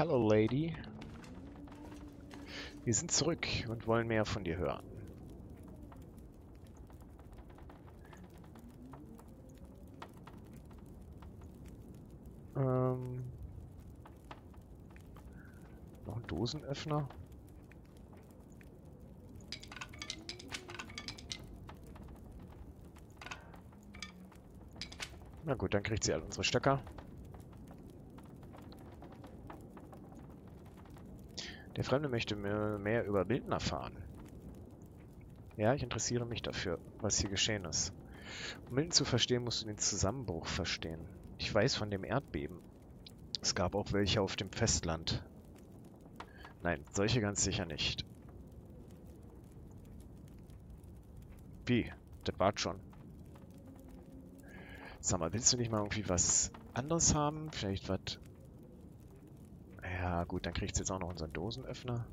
Hello, Lady. Wir sind zurück und wollen mehr von dir hören. Noch ein Dosenöffner. Na gut, dann kriegt sie all unsere Stöcker. Der Fremde möchte mehr über Milton erfahren. Ja, ich interessiere mich dafür, was hier geschehen ist. Um Milton zu verstehen, musst du den Zusammenbruch verstehen. Ich weiß von dem Erdbeben. Es gab auch welche auf dem Festland. Nein, solche ganz sicher nicht. Wie? Das war's schon. Sag mal, willst du nicht mal irgendwie was anderes haben? Vielleicht was... Ja gut, dann kriegst du jetzt auch noch unseren Dosenöffner.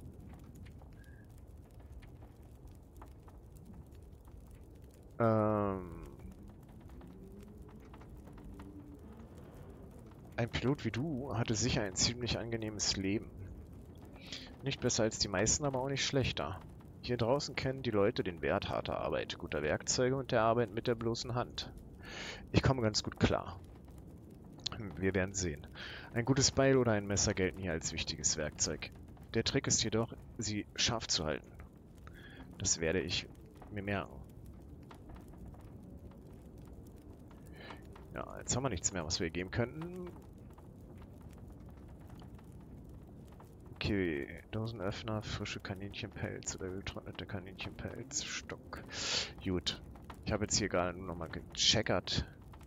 Ein Pilot wie du hatte sicher ein ziemlich angenehmes Leben. Nicht besser als die meisten, aber auch nicht schlechter. Hier draußen kennen die Leute den Wert harter Arbeit, guter Werkzeuge und der Arbeit mit der bloßen Hand. Ich komme ganz gut klar. Wir werden sehen. Ein gutes Beil oder ein Messer gelten hier als wichtiges Werkzeug. Der Trick ist jedoch, sie scharf zu halten. Das werde ich mir merken. Ja, jetzt haben wir nichts mehr, was wir geben könnten. Okay, Dosenöffner, frische Kaninchenpelz oder getrocknete Kaninchenpelz, Stock. Gut. Ich habe jetzt hier gerade nur nochmal gecheckert.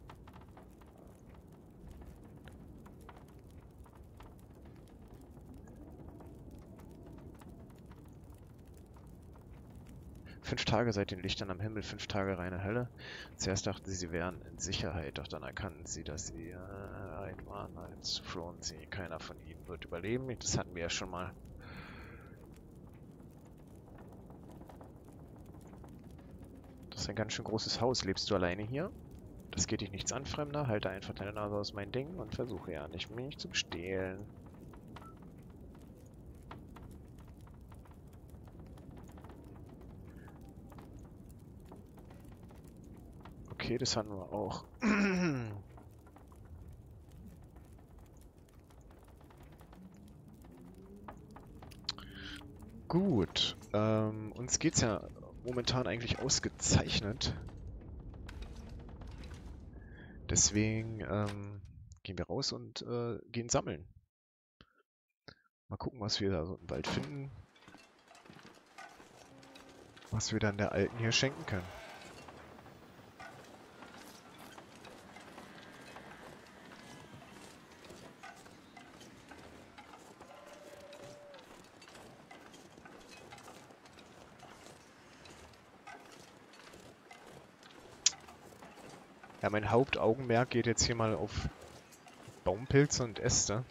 Fünf Tage seit den Lichtern am Himmel, 5 Tage reine Hölle. Zuerst dachten sie wären in Sicherheit, doch dann erkannten sie, dass sie ein waren, als flohen sie. Keiner von ihnen wird überleben. Das hatten wir ja schon mal. Das ist ein ganz schön großes Haus. Lebst du alleine hier? Das geht dich nichts an, Fremder. Halte einfach deine Nase aus mein Ding und versuche ja nicht, mich zu stehlen. Okay, das hatten wir auch. Gut. Uns geht's ja momentan eigentlich ausgezeichnet. Deswegen gehen wir raus und gehen sammeln. Mal gucken, was wir da so im Wald finden. Was wir dann der Alten hier schenken können. Ja, mein Hauptaugenmerk geht jetzt hier mal auf Baumpilze und Äste.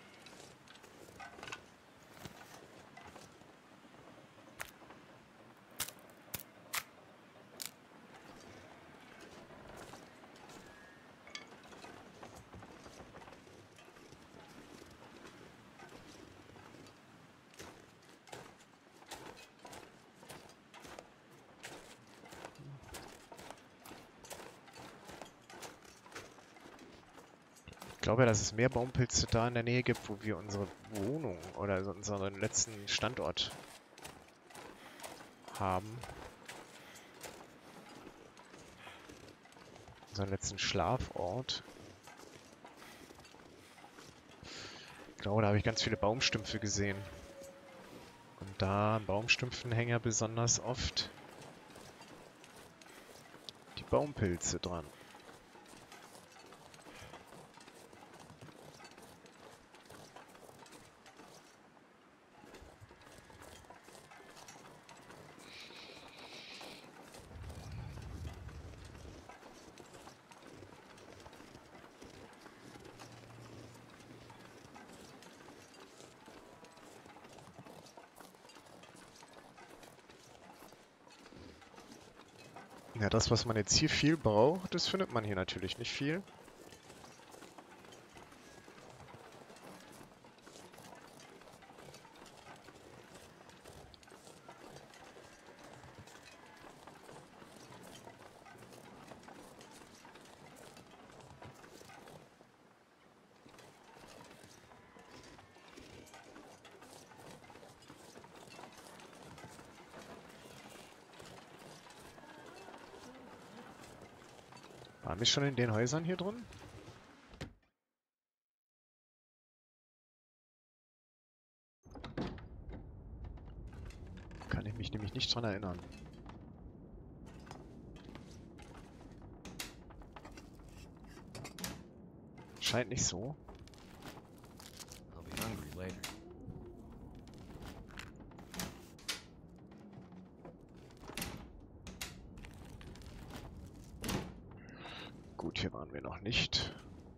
Ich glaube ja, dass es mehr Baumpilze da in der Nähe gibt, wo wir unsere Wohnung oder also unseren letzten Standort haben. Unseren letzten Schlafort. Ich glaube, da habe ich ganz viele Baumstümpfe gesehen. Und da an Baumstümpfen hängen ja besonders oft die Baumpilze dran. Ja, das, was man jetzt hier viel braucht, das findet man hier natürlich nicht viel. Waren wir schon in den Häusern hier drin? Kann ich mich nämlich nicht dran erinnern. Scheint nicht so. I'll be hungry later. Gut, hier waren wir noch nicht.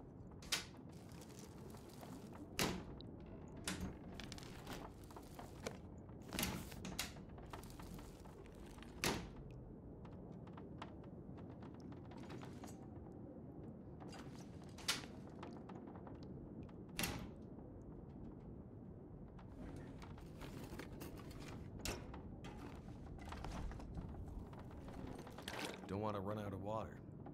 Don't want to run out of water.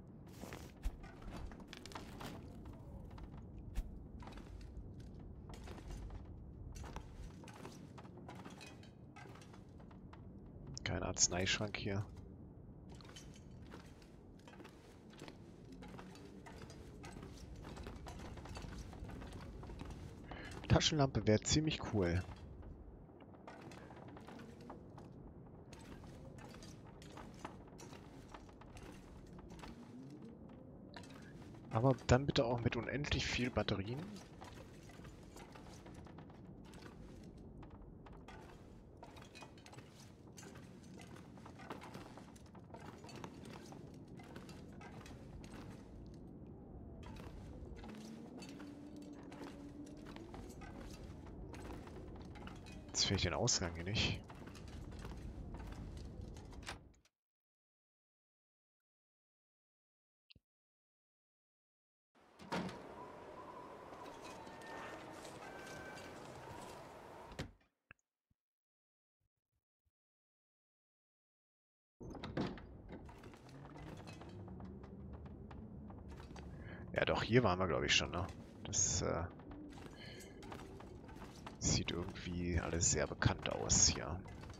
Kein Arzneischrank hier. Taschenlampe wäre ziemlich cool. Aber dann bitte auch mit unendlich viel Batterien. Jetzt finde ich den Ausgang hier nicht. Ja doch, hier waren wir glaube ich schon, ne? Das sieht irgendwie alles sehr bekannt aus hier.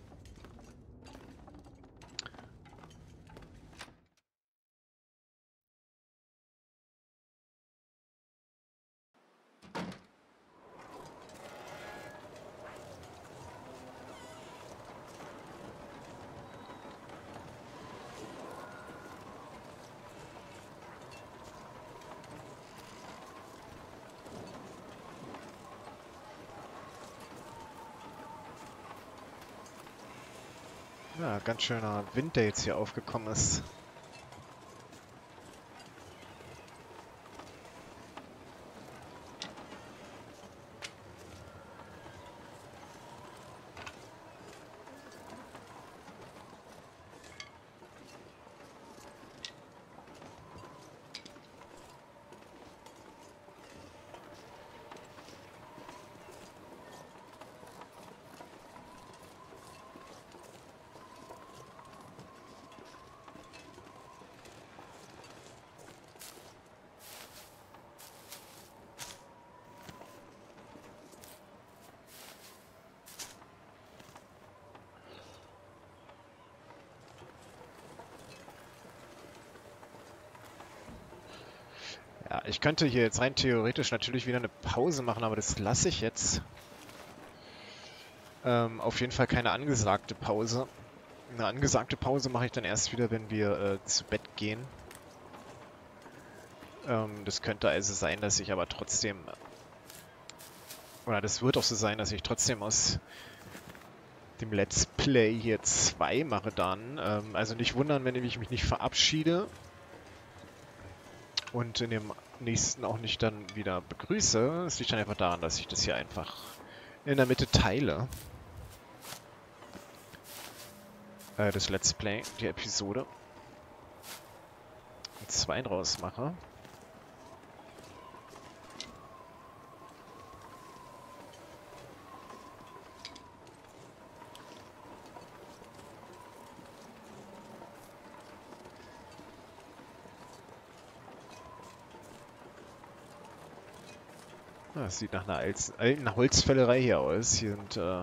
Ja, ganz schöner Wind, der jetzt hier aufgekommen ist. Ja, ich könnte hier jetzt rein theoretisch natürlich wieder eine Pause machen, aber das lasse ich jetzt. Auf jeden Fall keine angesagte Pause. Eine angesagte Pause mache ich dann erst wieder, wenn wir zu Bett gehen. Das könnte also sein, dass ich aber trotzdem... Oder das wird auch so sein, dass ich trotzdem aus dem Let's Play hier 2 mache dann. Also nicht wundern, wenn ich mich nicht verabschiede. Und in dem nächsten auch nicht dann wieder begrüße. Es liegt dann einfach daran, dass ich das hier einfach in der Mitte teile. Das Let's Play, die Episode. Und 2 draus mache. Das sieht nach einer alten Holzfällerei hier aus. Hier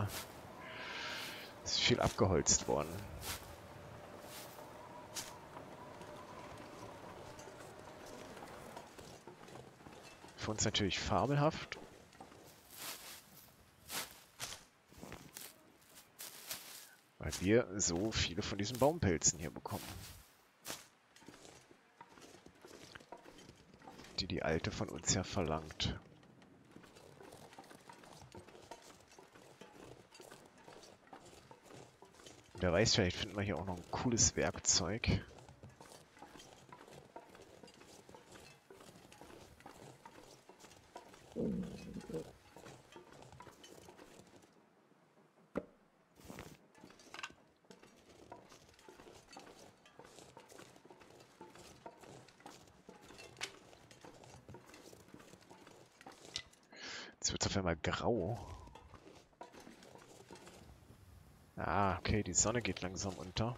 ist viel abgeholzt worden. Für uns natürlich fabelhaft. Weil wir so viele von diesen Baumpelzen hier bekommen. Die Alte von uns ja verlangt. Wer weiß, vielleicht finden wir hier auch noch ein cooles Werkzeug. Jetzt wird es auf einmal grau. Ah, okay, die Sonne geht langsam unter.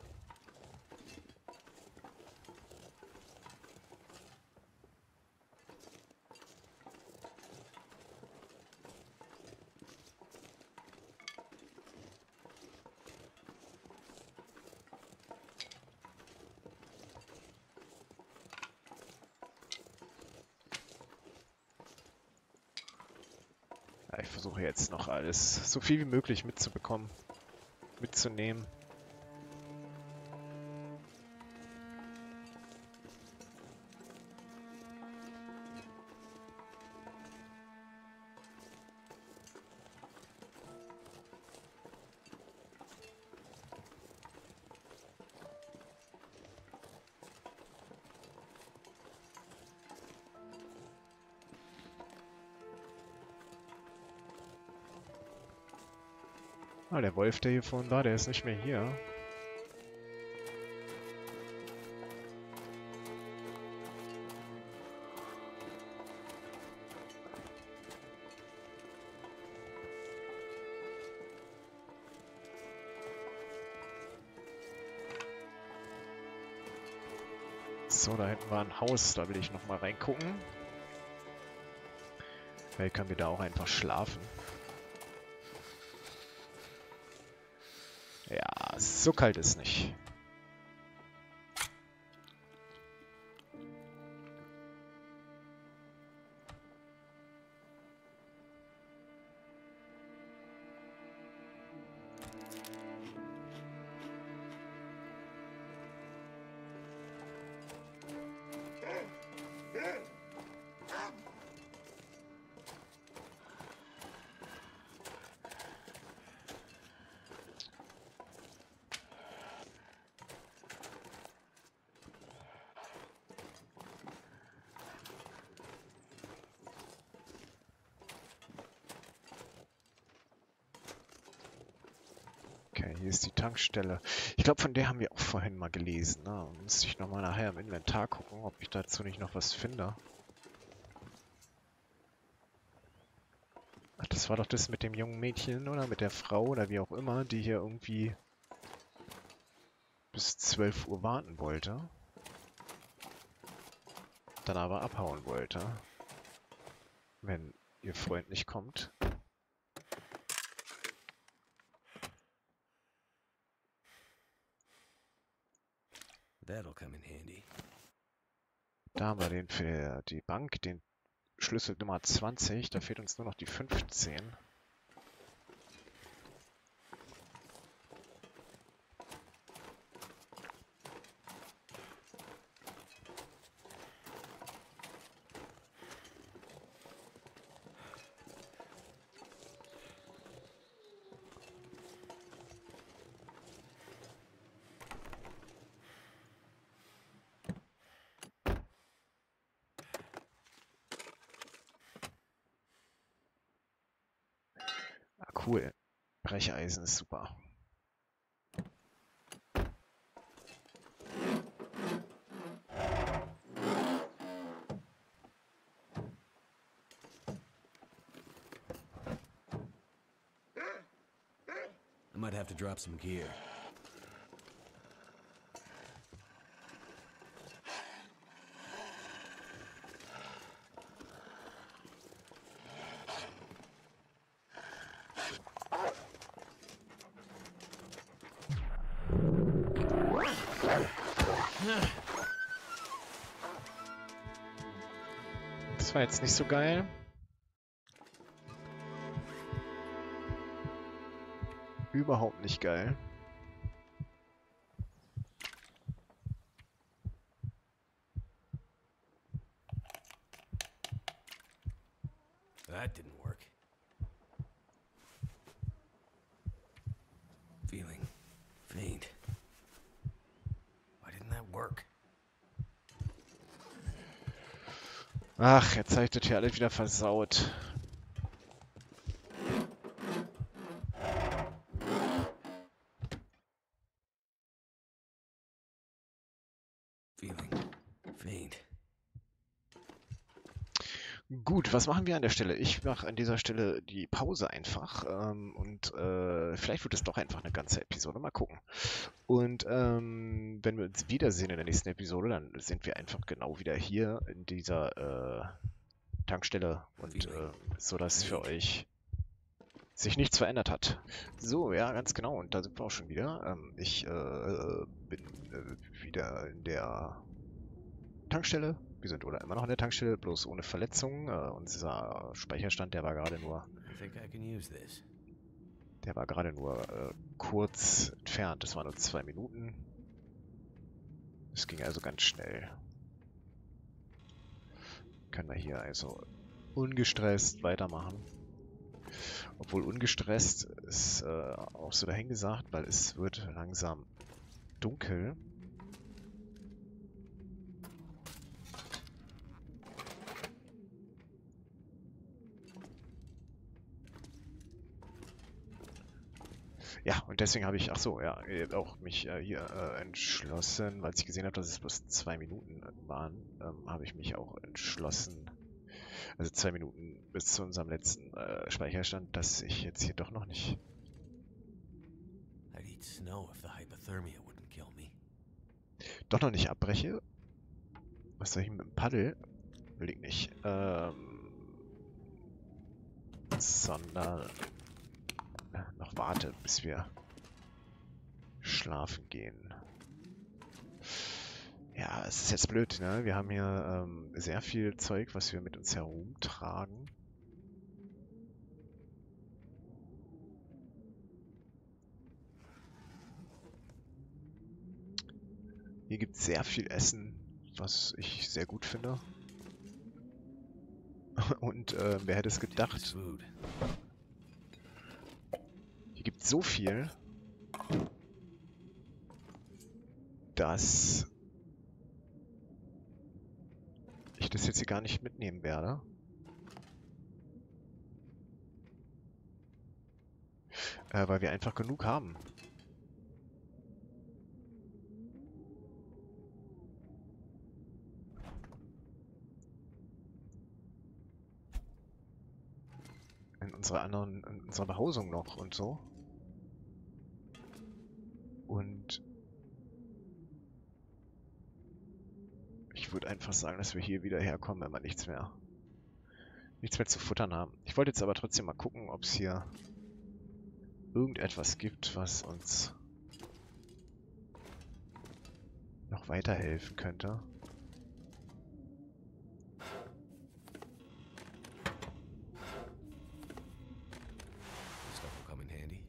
Ja, ich versuche jetzt noch alles so viel wie möglich mitzubekommen, mitzunehmen. Ah, der Wolf, der hier vorhin war, der ist nicht mehr hier. So, da hinten war ein Haus, da will ich noch mal reingucken. Vielleicht können wir da auch einfach schlafen. Ja, so kalt ist nicht. Okay, hier ist die Tankstelle. Ich glaube, von der haben wir auch vorhin mal gelesen. Ne? Müsste ich nochmal nachher im Inventar gucken, ob ich dazu nicht noch was finde. Ach, das war doch das mit dem jungen Mädchen oder mit der Frau oder wie auch immer, die hier irgendwie bis 12 Uhr warten wollte. Dann aber abhauen wollte. Wenn ihr Freund nicht kommt. That'll come in handy. Da haben wir den für die Bank, den Schlüssel Nummer 20. Da fehlt uns nur noch die 15. Ah, cool. Brecheisen ist super. I might have to drop some gear. Das war jetzt nicht so geil. Überhaupt nicht geil. That didn't work. Feeling faint. Why didn't that work? Ach, jetzt habe ich das hier alles wieder versaut. Feeling faint. Gut, was machen wir an der Stelle? Ich mache an dieser Stelle die Pause einfach und vielleicht wird es doch einfach eine ganze Episode. Mal gucken. Und wenn wir uns wiedersehen in der nächsten Episode, dann sind wir einfach genau wieder hier in dieser Tankstelle und so, dass für euch sich nichts verändert hat. So, ja, ganz genau. Und da sind wir auch schon wieder. Ich bin wieder in der Tankstelle. Wir sind oder immer noch in der Tankstelle, bloß ohne Verletzungen. Unser Speicherstand, der war gerade nur, I think I can use this. kurz entfernt. Das waren nur 2 Minuten. Es ging also ganz schnell. Können wir hier also ungestresst weitermachen. Obwohl ungestresst ist auch so dahingesagt, weil es wird langsam dunkel. Ja, und deswegen habe ich, ach so, ja, auch mich hier entschlossen, weil ich gesehen habe, dass es bloß 2 Minuten waren, habe ich mich auch entschlossen, also 2 Minuten bis zu unserem letzten Speicherstand, dass ich jetzt hier doch noch nicht I'd eat snow if the hypothermia wouldn't kill me. abbreche. Was soll ich mit dem Paddel? Will ich nicht. Sondern noch warte, bis wir schlafen gehen. Ja, es ist jetzt blöd, ne? Wir haben hier sehr viel Zeug, was wir mit uns herumtragen. Hier gibt es sehr viel Essen, was ich sehr gut finde. Und wer hätte es gedacht? Food. Hier gibt es so viel, dass ich das jetzt hier gar nicht mitnehmen werde. Weil wir einfach genug haben. In unserer Behausung noch und so. Und ich würde einfach sagen, dass wir hier wieder herkommen, wenn wir nichts mehr zu futtern haben. Ich wollte jetzt aber trotzdem mal gucken, ob es hier irgendetwas gibt, was uns noch weiterhelfen könnte. This stuff will come in handy.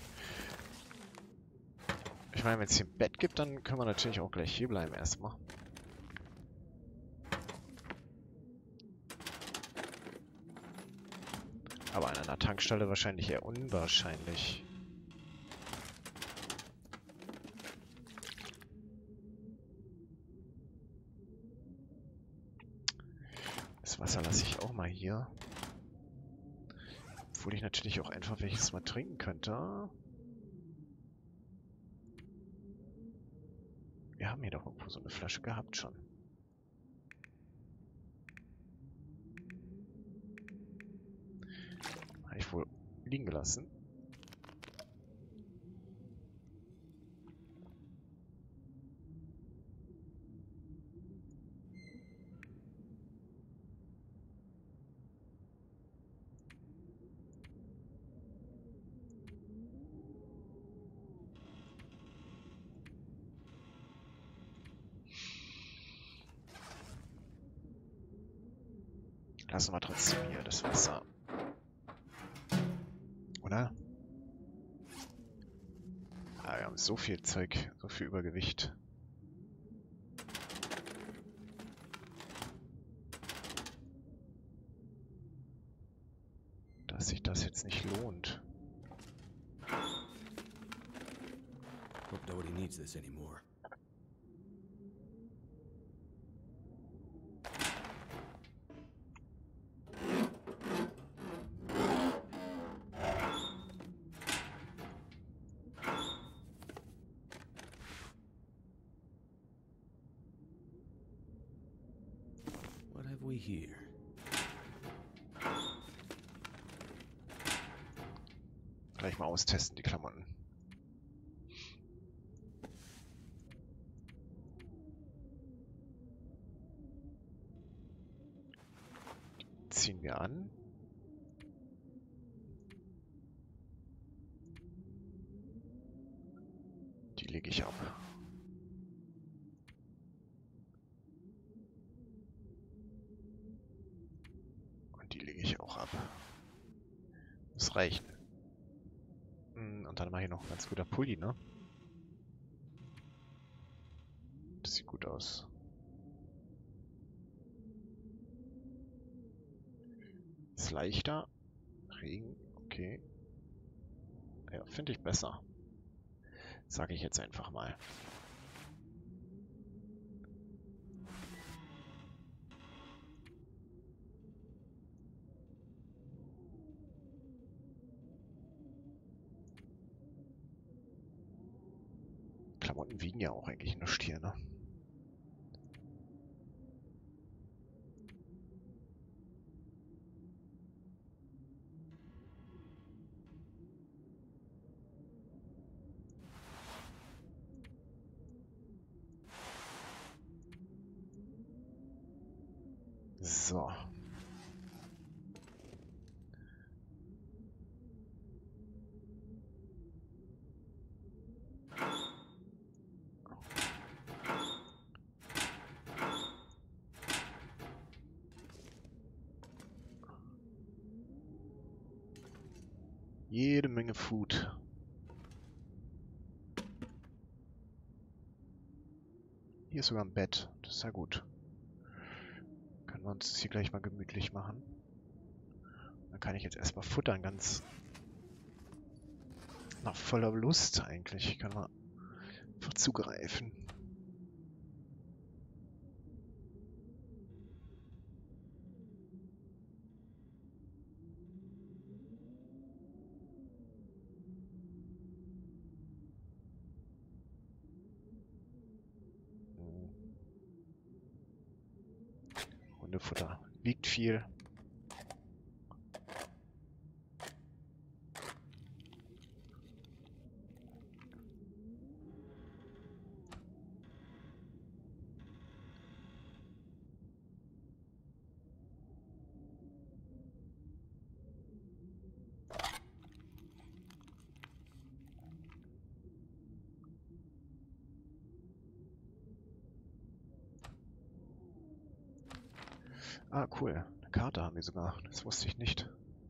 Ich meine, wenn es hier ein Bett gibt, dann können wir natürlich auch gleich hier bleiben erstmal. Aber an einer Tankstelle wahrscheinlich eher unwahrscheinlich. Das Wasser lasse ich auch mal hier. Obwohl ich natürlich auch einfach welches mal trinken könnte. Wir haben hier doch irgendwo so eine Flasche gehabt schon. Habe ich wohl liegen gelassen. Lassen wir trotzdem hier das Wasser. Oder? Ah, wir haben so viel Zeug, so viel Übergewicht. Dass sich das jetzt nicht lohnt. Hope nobody needs this anymore. What have we here? Gleich mal austesten, die Klamotten. Ziehen wir an. Die lege ich ab. Und die lege ich auch ab. Das reicht. Und dann mache ich noch ein ganz guter Pulli, ne? Das sieht gut aus. Ist leichter. Regen, okay. Ja, finde ich besser. Sage ich jetzt einfach mal. Klamotten wiegen ja auch eigentlich nichts hier, ne? So. Jede Menge Food. Hier ist sogar ein Bett. Das ist ja gut. Können wir uns das hier gleich mal gemütlich machen. Dann kann ich jetzt erstmal futtern, ganz nach voller Lust eigentlich. Können wir einfach zugreifen. Hundefutter wiegt viel. Ah, cool. Eine Karte haben wir sogar. Das wusste ich nicht.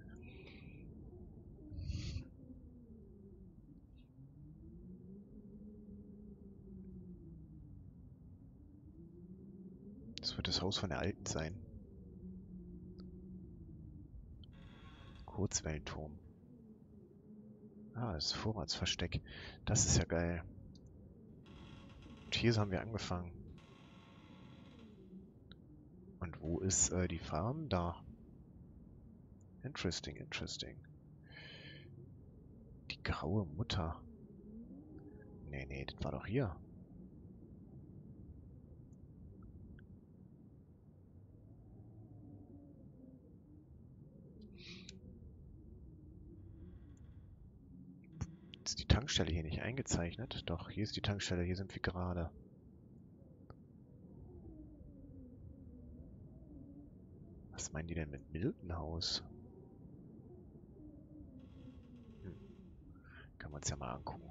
Das wird das Haus von der Alten sein. Kurzwellenturm. Ah, das Vorratsversteck. Das ist ja geil. Und hier haben wir angefangen. Und wo ist die Farm? Da. Interesting, interesting. Die graue Mutter. Nee, das war doch hier. Ist die Tankstelle hier nicht eingezeichnet? Doch, hier ist die Tankstelle, hier sind wir gerade. Was meinen die denn mit Milton House? Können wir uns ja mal angucken.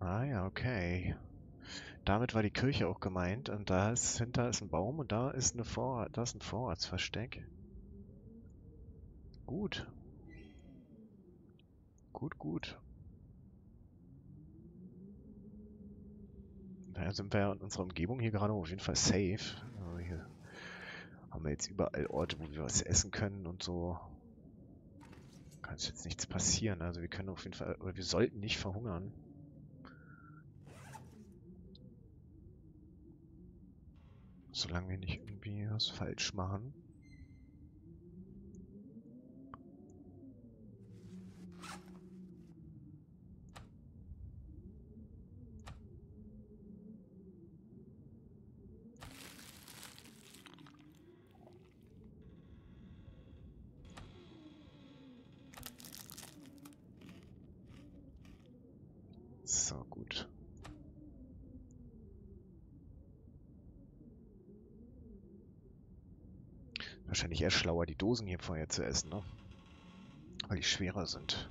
Ah ja, okay. Damit war die Kirche auch gemeint. Und hinter ist ein Baum und da ist ein Vorratsversteck. Gut. Gut, gut. Daher sind wir in unserer Umgebung hier gerade auf jeden Fall safe. Also hier haben wir jetzt überall Orte, wo wir was essen können und so. Kann jetzt nichts passieren. Also wir können auf jeden Fall, oder wir sollten nicht verhungern. Solange wir nicht irgendwie was falsch machen. So, gut. Wahrscheinlich eher schlauer, die Dosen hier vorher zu essen, ne? Weil die schwerer sind.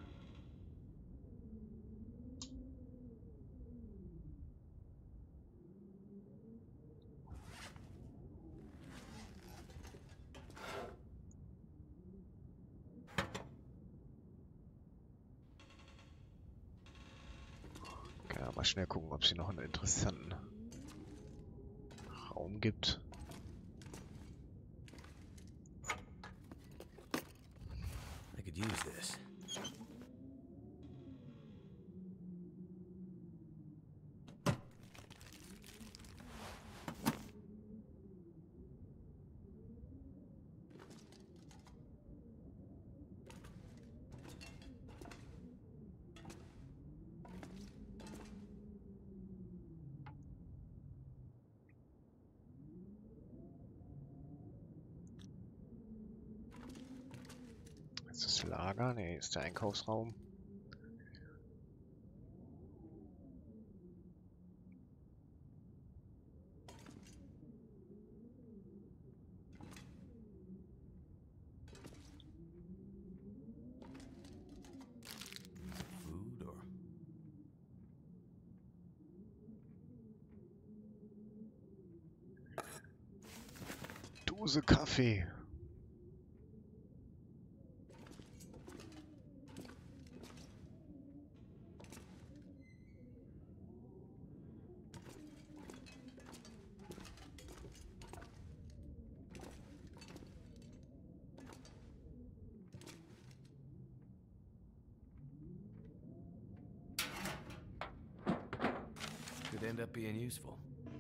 Kann ja mal schnell gucken, ob es hier noch einen interessanten Raum gibt. I could use this. Ist das Lager? Ne, ist der Einkaufsraum. Food or Dose Kaffee. could end up being useful.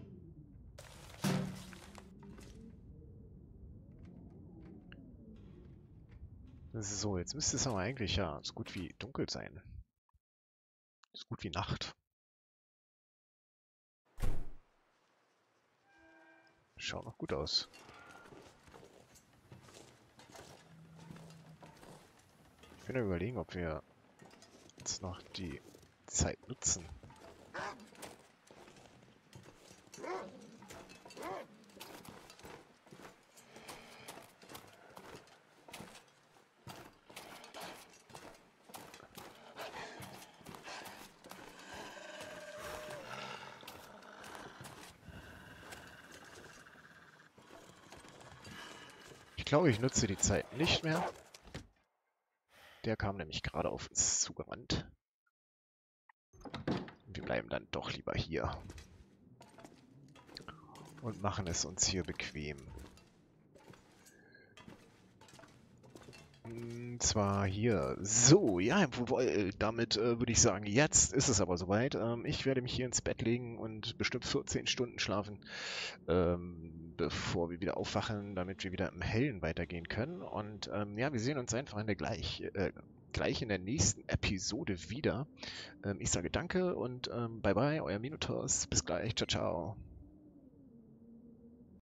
So, jetzt müsste es aber eigentlich ja so gut wie dunkel sein. So gut wie Nacht. Schaut noch gut aus. Ich bin ja überlegen, ob wir jetzt noch die Zeit nutzen. Ich glaube, ich nutze die Zeit nicht mehr. Der kam nämlich gerade auf uns zugerannt. Wir bleiben dann doch lieber hier. Und machen es uns hier bequem. Und zwar hier. So, ja, jawohl, damit würde ich sagen, jetzt ist es aber soweit. Ich werde mich hier ins Bett legen und bestimmt 14 Stunden schlafen, bevor wir wieder aufwachen, damit wir wieder im Hellen weitergehen können. Und ja, wir sehen uns einfach in der gleich in der nächsten Episode wieder. Ich sage danke und bye bye, euer Minotaurs. Bis gleich. Ciao, ciao.